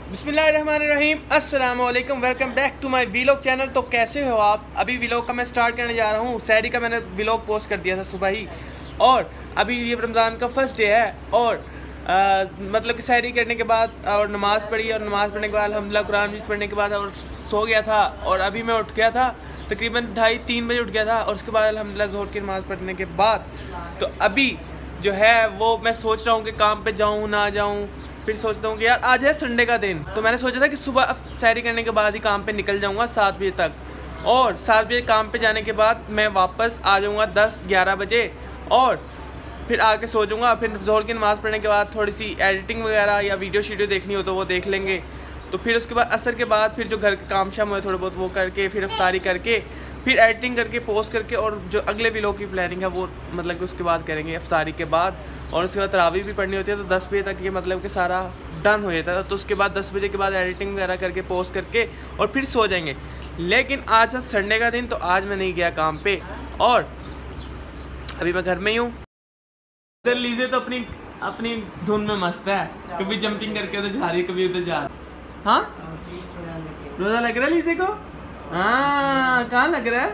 बिस्मिल्लाहिर्रहमानिर्रहीम, अस्सलाम वालेकुम, welcome back to my vlog channel. तो कैसे हो आप? अभी वीलॉग का मैं स्टार्ट करने जा रहा हूँ। सहरी का मैंने वीलॉग पोस्ट कर दिया था सुबह ही, और अभी ये रमज़ान का फर्स्ट डे है। और मतलब कि सहरी करने के बाद और नमाज़ पढ़ी, और नमाज़ पढ़ने के बाद अल्हम्दुलिल्लाह कुरान मजीद पढ़ने के बाद और सो गया था। और अभी मैं उठ गया था तकरीबन 2:30-3 बजे उठ गया था, और उसके बाद अल्हम्दुलिल्लाह ज़ोहर की नमाज़ पढ़ने के बाद तो अभी जो है वो मैं सोच रहा हूँ कि काम पे जाऊँ ना जाऊँ। फिर सोचता हूँ कि यार आज है संडे का दिन, तो मैंने सोचा था कि सुबह सहरी करने के बाद ही काम पे निकल जाऊँगा 7 बजे तक, और 7 बजे काम पे जाने के बाद मैं वापस आ जाऊँगा 10-11 बजे, और फिर आके सो जाऊँगा। फिर ज़ोहर की नमाज़ पढ़ने के बाद थोड़ी सी एडिटिंग वगैरह या वीडियो देखनी हो तो वो देख लेंगे। तो फिर उसके बाद असर के बाद फिर जो घर के काम शाम हुए थोड़े बहुत वो करके, फिर इफ्तारी करके, फिर एडिटिंग करके पोस्ट करके, और जो अगले वीलॉग की प्लानिंग है वो मतलब कि उसके बाद करेंगे इफ्तारी के बाद। और उसके बाद तरावी भी पढ़नी होती है, तो 10 बजे तक ये मतलब कि सारा डन हो जाता है। तो उसके बाद 10 बजे के बाद एडिटिंग वगैरह करके पोस्ट करके और फिर सो जाएंगे। लेकिन आज है संडे का दिन, तो आज मैं नहीं गया काम पे, और अभी मैं घर में ही हूँ। इधर लीजिए तो अपनी धुन में मस्त है, कभी जंपिंग करके उधर जा रही है, कभी उधर जा रही है। हाँ, रोजा लग रहा है लीजिए को? हाँ, कहाँ लग रहा है?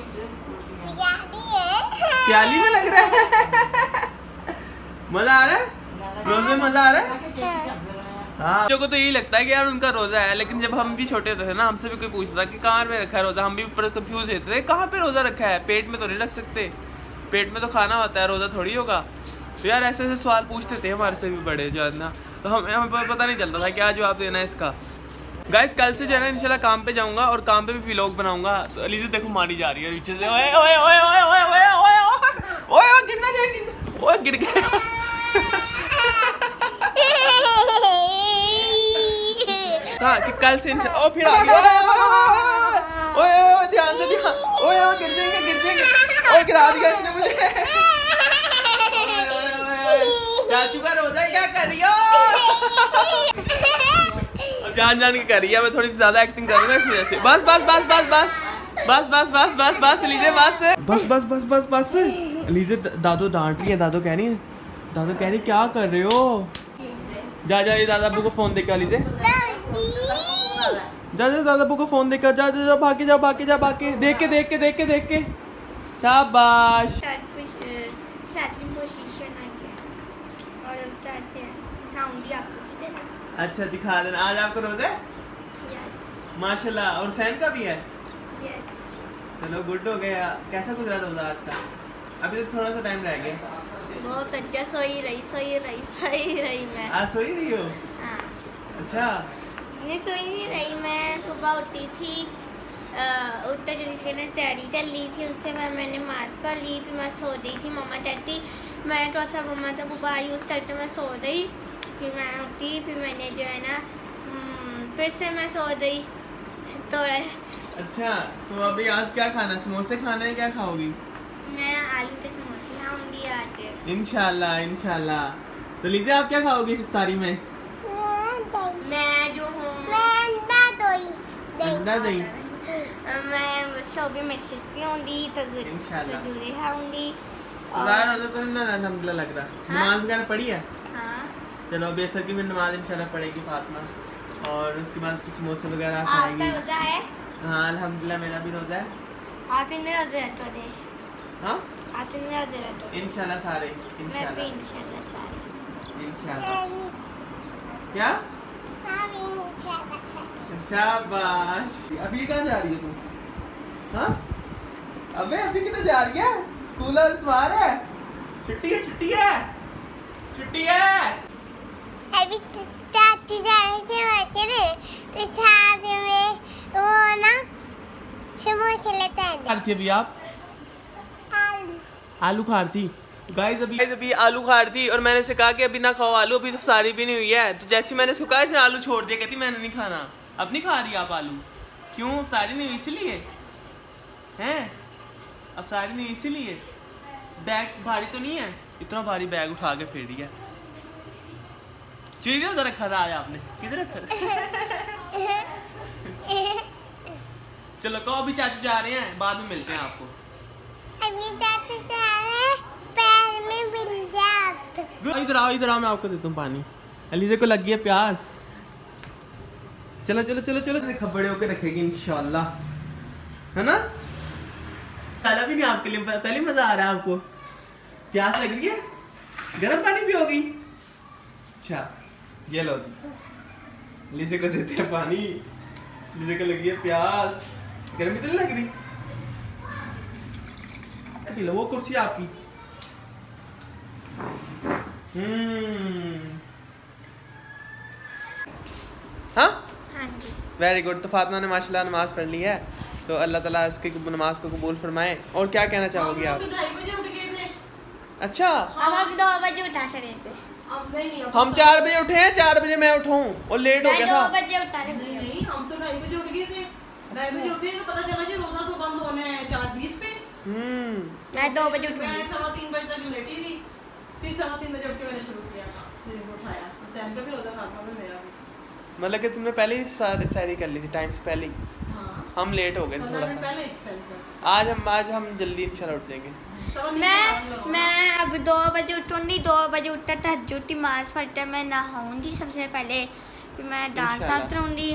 प्याली में लग रहा है। मजा आ रहा है? रोजे में मजा आ रहा है? हाँ, बच्चों को तो यही लगता है कि यार उनका रोजा है, लेकिन जब हम भी छोटे थे ना, हमसे भी कोई पूछता था कि कहाँ पे रखा है रोजा, हम भी कंफ्यूज रहते थे कहाँ पे रोजा रखा है। पेट में तो नहीं रख सकते, पेट में तो खाना होता है, रोजा थोड़ी होगा। तो यार ऐसे ऐसे सवाल पूछते थे हमारे से भी बड़े जो है ना, तो हमें पता नहीं चलता था क्या जवाब देना है इसका। गाइस कल से जो है ना इंशाल्लाह काम पे जाऊंगा, और काम पे भी व्लॉग बनाऊंगा। तो अलीज़ा देखो मारी जा रही है पीछे से, ओए ओए ओए ओए ओए ओए ओए ओए गिरना जाएगी, ओए गिर गया। हाँ कि कल से ओ फिर आ गया, ओए ओए ध्यान से, ध्यान, ओए ओए गिर जाएंगे, ओए गिरा दिया इसने मुझे। चाचू का रोजा है, क्या कर रही हो? जान के कर रही है, मैं थोड़ी सी ज्यादा एक्टिंग करूंगा इस वजह से। बस बस बस बस बस बस बस बस बस बस लीजिए, बस लीजिए। दादो डांट रही है, दादो कह रही क्या कर रहे हो? जा ये दादा अब्बू को फोन देकर लीजिए, जा दादा अब्बू को फोन देकर, जा भागे देख के शाबाश। अच्छा दिखा देना, आज आपको रोजा है? यस माशाल्लाह, और सैन का भी है? यस। चलो गुड हो गया। कैसा गुजरा रोजा आज का? अभी तो थोड़ा सा टाइम रह गया। बहुत अच्छा, सोई रही मैं। आज सोई रही हो? हाँ। अच्छा, नहीं सोई नहीं रही मैं, सुबह उठी थी, उठते चली मैंने सहरी चल ली थी, उससे मैंने नमाज़ पढ़ ली, फिर मैं सो रही थी। मम्मा डैडी मैं थोड़ा सा मम्मा तो बुबा यूज़ करते मैं सो रही, फिर मैं उठी, फिर मैंने जो है ना फिर से मैं सो रही तो। अच्छा तो अभी आज क्या खाना? समोसे खाने हैं? क्या खाओगी? मैं आलू के समोसे खाऊंगी आज इंशाल्लाह। तो लीजिए आप क्या खाओगी इस इफ्तारी में? मैं जो हूँ अंडा दही, मैं शोबी मिर्च पीऊंगी, इंशाल्लाह तजूरी खाऊंगी। तो अल्हम्दुलिल्लाह लग रहा। नमाज वगैरह पढ़ी है? हाँ। चलो अभी असर की भी नमाज इंशाल्लाह पढ़ेगी फातिमा, और उसके बाद कुछ समोसे वगैरह खाएंगे। खाएंगी। रोजा है? हाँ अल्हम्दुलिल्लाह मेरा भी रोजा है। आप इन रोजे रखोगे? हाँ आप इन रोजे रखोगे? इंशाल्लाह सारे, मैं भी इंशाल्लाह सारे। इंशाल्लाह। क्या? शाबाश। अभी कहाँ जा रही है तुम? हाँ अबे अभी किधर जा रही है? स्कूल इतवार है, छुट्टी है। अभी चाची जाने के बाद तो साथ में वो ना समोसे लेते हैं। खाती अभी आप? आलू खाती। गाइस अभी आलू खा रही थी, और मैंने से कहा कि अभी ना खाओ आलू, अभी तो सारी भी नहीं हुई है। तो जैसे मैंने उसको कहा इसने आलू छोड़ दिया, कहती मैंने नहीं खाना। अब नहीं खा रही आप आलू? क्यों? सारी नहीं हुई इसलिए हैं? अब सारी नहीं इसीलिए? बैग भारी तो नहीं है? इतना भारी बैग उठा के फिर रही है। चिड़िया उधर रखा था आज आपने, किधर रखा था? चलो कहो अभी चाचू जा रहे हैं, बाद में मिलते हैं आपको। अभी चाचू जा रहे हैं, पैर में मिल जात। इधर आओ मैं आपको देता हूँ पानी। अलीज़ा को लग गई है प्यास। चलो चलो चलो चलो, खबड़े होके रखेगी इंशाल्लाह, है ना? ताला भी नहीं आपके लिए, पहले मजा आ रहा है आपको? प्यास लग रही है? गर्म पानी पियोगी? अच्छा ये लो जी, लीजे को देते हैं पानी, लीजे को लगी है प्यास, गर्मी तो नहीं लग रही? पी लो, वो कुर्सी आपकी। हाँ वेरी गुड। तो फातिमा ने माशाल्लाह नमाज पढ़ ली है, तो अल्लाह ताला इसकी नमाज को कबूल फरमाए। और क्या कहना चाहोगी आप? तो 2:30 बजे उठ गए थे। अच्छा हम 2 बजे उठा रहे थे। हम 4 बजे उठे हैं, 4 बजे मैं उठाऊं और लेट हो गया था। 2 बजे उठा रहे थे। नहीं हम तो 2:30 बजे उठ गए थे। 2:30 बजे उठे तो पता चला जी रोजा तो बंद होने है 4:20 पे। मैं 2 बजे उठी। मैं 3:15 बजे तक लेटी थी, फिर 3:15 बजे उठ के मैंने शुरू किया, फिर उठाया हुसैन का भी रोजा फातिमा में मेरा भी। मतलब कि तुमने पहले ही सैरी कर ली थी टाइम से पहले ही? हाँ हम लेट हो गए थे थोड़ा सा। पहले आज हम जल्दी इंशाल्लाह उठ जाएंगे। मैं अब 2 बजे उठूंगी, 2 बजे उठकर तहज्जुद की नमाज़ पढ़कर मैं नहाऊंगी सबसे पहले, फिर मैं डांस साफ करूँगी,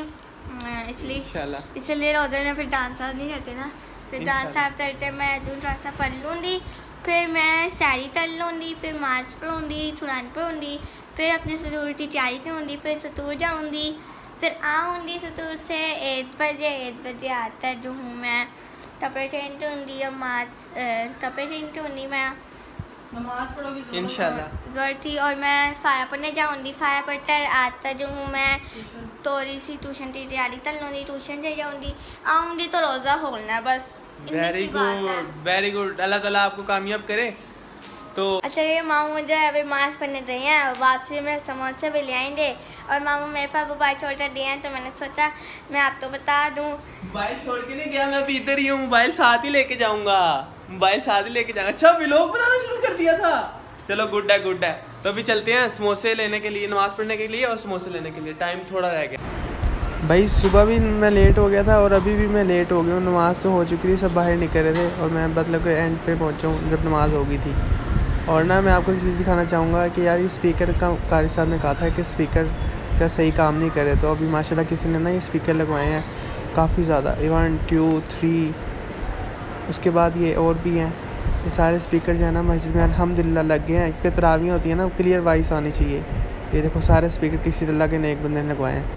इसलिए रोज़े में फिर डांस साफ नहीं करते ना, फिर डांस साफ करके मैं जो थोड़ा सा पढ़ लूँगी, फिर मैं सैरी कर लूँगी, फिर नमाज़ पढ़ूँगी, कुरान पढ़ूँगी, फिर अपने सतूर की तैयारी करूँगी, फिर सतूर जाऊँगी, फिर आऊँगी सतूर से 1 बजे आता जो हूँ मैं, तपे चेंज होंगी और तपे चेंज होंगी मैं नमाज पढ़ोगी इंशाल्लाह ज़रूर थी। और मैं फाया पढ़ने जाऊँगी, फाया पढ़कर आता जो हूँ मैं थोड़ी सी ट्यूशन की तैयारी कर लूँगी, ट्यूशन से जाऊँगी, आऊँगी तो रोज़ा खोलना है बस। वेरी गुड वेरी गुड, अल्लाह ताला आपको कामयाब करे। तो अच्छा ये मामू मुझे अभी मास्क पहने रहे हैं और वापसी में समोसे भी ले आएंगे, और मामू मेरे पास मोबाइल छोटा दिए हैं, तो मैंने सोचा मैं आपको बता दूं। मोबाइल छोड़ के नहीं गया, मैं अभी इधर ही हूँ, मोबाइल साथ ही लेके जाऊंगा, मोबाइल साथ ही लेके जाऊंगा। अच्छा व्लॉग बनाना शुरू कर दिया था, चलो गुड है गुड है। तो अभी चलते हैं समोसे लेने के लिए, नमाज़ पढ़ने के लिए और समोसे लेने के लिए, टाइम थोड़ा रह गया। भाई सुबह भी मैं लेट हो गया था और अभी भी मैं लेट हो गया हूँ, नमाज़ तो हो चुकी थी, सब बाहर निकल रहे थे और मैं मतलब के एंड पे पहुँचा हूँ जब नमाज़ हो गई थी। और ना मैं आपको एक चीज़ दिखाना चाहूँगा कि यार ये स्पीकर का कारी साहब ने कहा था कि स्पीकर का सही काम नहीं करे, तो अभी माशाल्लाह किसी ने ना ये स्पीकर लगवाए हैं काफ़ी ज़्यादा, 1 2 3, उसके बाद ये और भी हैं, ये सारे स्पीकर जो है ना मस्जिद में अल्हम्दुलिल्लाह लग गए हैं, क्योंकि तरावियाँ होती हैं ना क्लियर वॉइस आनी चाहिए। ये देखो सारे स्पीकर किसी अल्लाह के नेक बंदे ने लगवाए हैं,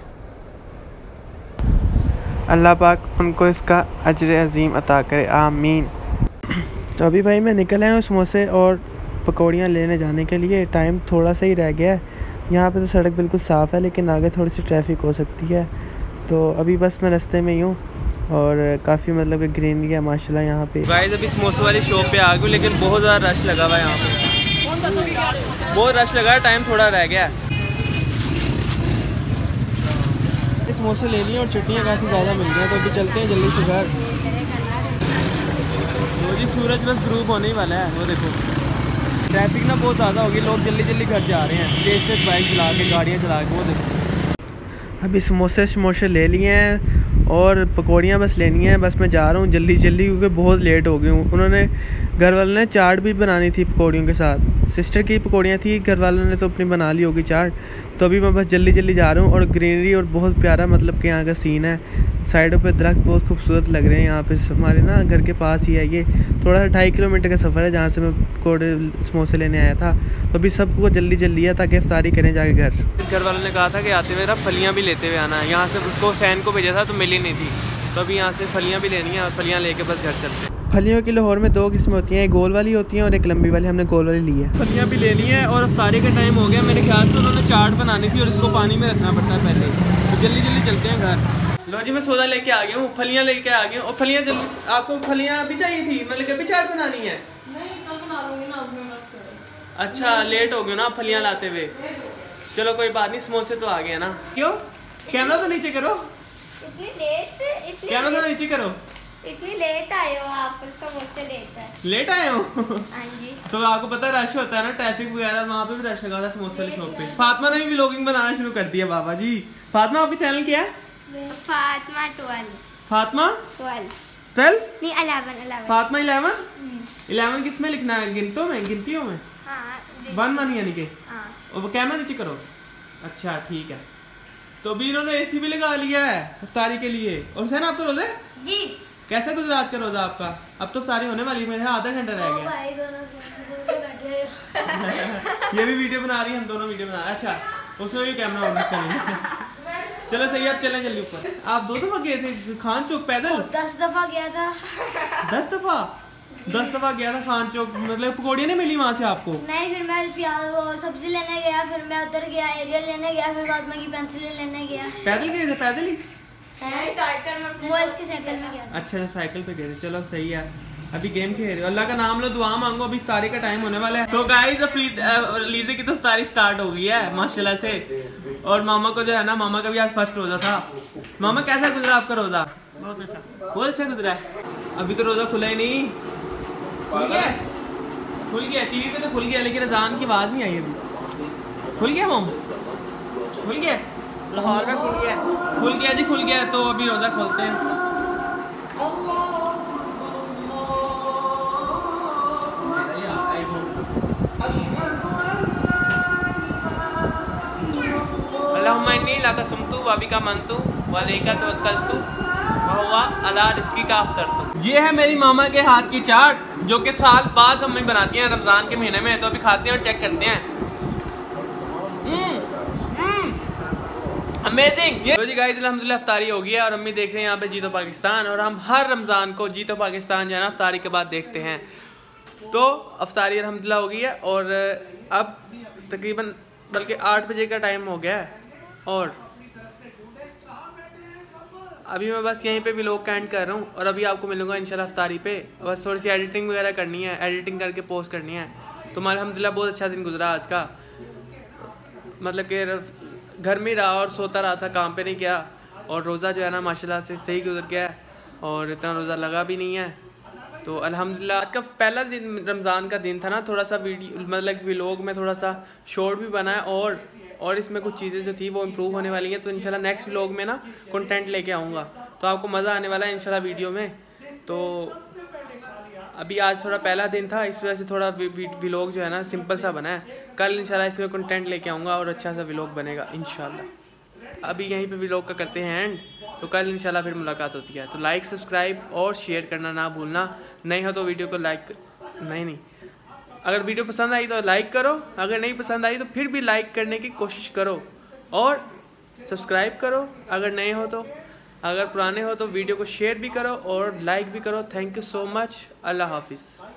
अल्लाह पाक उनको इसका अजर अज़ीम अता करे, आमीन। तो अभी भाई मैं निकल आया हूँ समोसे और पकौड़ियाँ लेने जाने के लिए, टाइम थोड़ा सा ही रह गया है। यहाँ पे तो सड़क बिल्कुल साफ़ है, लेकिन आगे थोड़ी सी ट्रैफिक हो सकती है, तो अभी बस मैं रास्ते में ही हूँ और काफ़ी मतलब कि ग्रीनरी है माशाल्लाह यहाँ पे। गाइस अभी समोसे वाली शॉप पे आ गई, लेकिन बहुत ज़्यादा रश लगा हुआ है यहाँ पे, बहुत रश लगा है, टाइम थोड़ा रह गया है। समोसे ले लिए और चटनियाँ काफ़ी ज़्यादा मिल गई हैं, तो अभी चलते हैं जल्दी से घर। वो जी सूरज बस ग्रूप होने ही वाला है, वो देखो ट्रैफिक ना बहुत ज़्यादा होगी, लोग जल्दी जल्दी घर जा रहे हैं तेज तेज बाइक चला के, गाड़ियाँ चला के। वो देखो अभी समोसे ले लिए हैं और पकौड़ियाँ बस लेनी है, बस मैं जा रहा हूँ जल्दी जल्दी क्योंकि बहुत लेट हो गई हूँ। उन्होंने घर वालों ने चाट भी बनानी थी पकौड़ियों के साथ, सिस्टर की पकौड़ियाँ थी, घर वालों ने तो अपनी बना ली होगी चाट, तो अभी मैं बस जल्दी जल्दी जा रहा हूँ। और ग्रीनरी और बहुत प्यारा मतलब कि यहाँ का सीन है, साइडों पे दरख्त बहुत खूबसूरत लग रहे हैं यहाँ पे, हमारे ना घर के पास ही है ये, थोड़ा सा 2.5 किलोमीटर का सफ़र है जहाँ से मैं पकौड़े समोसे लेने आया था। तो अभी सबको जल्दी जल्दी है ताकि इफ्तारी करें जाके घर। घर वालों ने कहा था कि आते हुए फलियाँ भी लेते हुए आना है, यहाँ से उसको हुसैन को भेजा था तो मिली नहीं थी, तो अभी यहाँ से फलियाँ भी लेनी है और फलियाँ लेके बस घर चलते हैं। फलियों की लाहौर में 2 किस्में होती हैं, एक गोल वाली होती हैं और एक लंबी वाली, हमने गोल वाली ली है। फलियाँ भी लेनी है और इफ्तारी का टाइम हो गया, मेरे ख्याल से उन्होंने चाट बनानी थी और इसको पानी में रखना पड़ता है पहले, तो जल्दी जल्दी चलते हैं घर। लो जी मैं सौदा लेके आ गया हूँ, फलियाँ लेके आ गया हूँ। और फलियाँ जल्दी, आपको फलियाँ अभी चाहिए थी, मतलब अभी चाट बनानी है? नहीं कल बना लूंगी ना, अब मैं बस। अच्छा लेट हो गया ना फलियाँ लाते हुए, चलो कोई बात नहीं, समोसे तो आ गए ना। क्यों कैमरा तो नीचे करो, कैमरा थोड़ा नीचे करो, इतनी लेट आए हो आप, समोसे लेट आए हो? हाँ जी। तो आपको पता रश होता है ना, ट्रैफिक वगैरह, वहाँ पे भी रश लगा था समोसे वाली शॉप पे। फातिमा ने भी व्लॉगिंग बनाना शुरू कर दिया बाबा जी। फातिमा आपका चैनल क्या है? फातिमा 12 फातिमा 12 नहीं 11 फातिमा 11 किसमें लिखना है? गिनतियों में? हाँ 1 यानी कि। हाँ। और वो कैमरा नीचे करो, अच्छा ठीक है। तो अभी इन्होंने एसी भी लगा लिया है इफ्तारी के लिए। और हुसैन आपको रोजे जी कैसा गुजरा आज का रोजा आपका? अब तो इफ्तारी होने वाली है, मेरे आधा घंटा रह गया। भाई दोनों बैठे ये भी वीडियो बना रही है, हम दोनों वीडियो बना रहे हैं। अच्छा उसमें भी कैमरा ऑन करेंगे। चलो सही, आप चलें जल्दी ऊपर। आप 2 दफा गए थे खान चौक पैदल? 10 दफा गया था। 10 दफा? 10 दफा गया था खान चौक, मतलब पकौड़ियाँ नहीं मिली वहाँ से आपको? नहीं, फिर मैं प्याज वो सब्जी लेने गया, फिर मैं उधर गया एरियल लेने गया, फिर बाद में की पेंसिल लेने गया। पैदल गए थे? पैदल ही? वो इसके साइकिल में गया था। अच्छा साइकिल पे गए थे, चलो सही है। अभी गेम खेल रहे हो, अल्लाह का नाम लो, दुआ मांगो, अभी इफ्तारी का टाइम होने वाला है। सो गाइस लीजे की तो इफ्तारी स्टार्ट हो गई है माशाल्लाह से। और मामा को जो है ना, मामा का भी आज फर्स्ट रोजा था। मामा कैसा गुजरा आपका रोजा? बहुत अच्छा गुजरा है। अभी तो रोजा खुला ही नहीं। खुल गया टीवी पे तो खुल गया, लेकिन अजान की आवाज नहीं आई अभी। खुल गया मोम? खुल गया लाहौर में? खुल गया जी, खुल गया। तो अभी रोजा खोलते हैं। अल्लाहुम्मा इन्नी लका सुमतु वाबिका मनतु वालैका तवक्कलतु वहुवा अला रिज़्क़ी का अफ़तरतु। ये है मेरी मामा के हाथ की चाट, जो कि साल बाद मम्मी बनाती हैं रमज़ान के महीने में। तो अभी खाते हैं और चेक करते हैं। अमेजिंग। तो जी गाइस अल्हम्दुलिल्लाह इफ्तारी हो गई है और अम्मी देख रहे हैं यहाँ पे जीतो पाकिस्तान। और हम हर रमज़ान को जीतो पाकिस्तान जो है ना इफ्तारी के बाद देखते हैं। तो इफ्तारी अल्हम्दुलिल्लाह हो गई है और अब तकरीबन बल्कि 8 बजे का टाइम हो गया है। और अभी मैं बस यहीं पे व्लॉग का एंड कर रहा हूँ और अभी आपको मिलूंगा इंशाल्लाह इफ्तारी पे। बस थोड़ी सी एडिटिंग वगैरह करनी है, एडिटिंग करके पोस्ट करनी है। तो अल्हम्दुलिल्लाह बहुत अच्छा दिन गुजरा आज का, मतलब कि घर में रहा और सोता रहा था, काम पे नहीं गया। और रोज़ा जो है ना माशाल्लाह से सही गुजर गया है और इतना रोज़ा लगा भी नहीं है। तो अल्हम्दुलिल्लाह आज का पहला दिन रमज़ान का दिन था ना, थोड़ा सा वीडियो मतलब व्लॉग में थोड़ा सा शॉर्ट भी बना है और इसमें कुछ चीज़ें जो थी वो इम्प्रूव होने वाली हैं। तो इंशाल्लाह नेक्स्ट व्लॉग में ना कंटेंट लेके आऊँगा, तो आपको मज़ा आने वाला है इंशाल्लाह वीडियो में। तो अभी आज थोड़ा पहला दिन था, इस वजह से थोड़ा व्लॉग जो है ना सिंपल सा बना है। कल इंशाल्लाह इसमें कंटेंट लेके आऊँगा और अच्छा सा व्लॉग बनेगा इंशाल्लाह। अभी यहीं पे व्लॉग का करते हैं एंड, तो कल इंशाल्लाह फिर मुलाकात होती है। तो लाइक सब्सक्राइब और शेयर करना ना भूलना। नहीं हो तो वीडियो को लाइक नहीं अगर वीडियो पसंद आई तो लाइक करो, अगर नहीं पसंद आई तो फिर भी लाइक करने की कोशिश करो और सब्सक्राइब करो अगर नए हो तो। अगर पुराने हो तो वीडियो को शेयर भी करो और लाइक भी करो। Thank you so much. अल्लाह हाफिज़।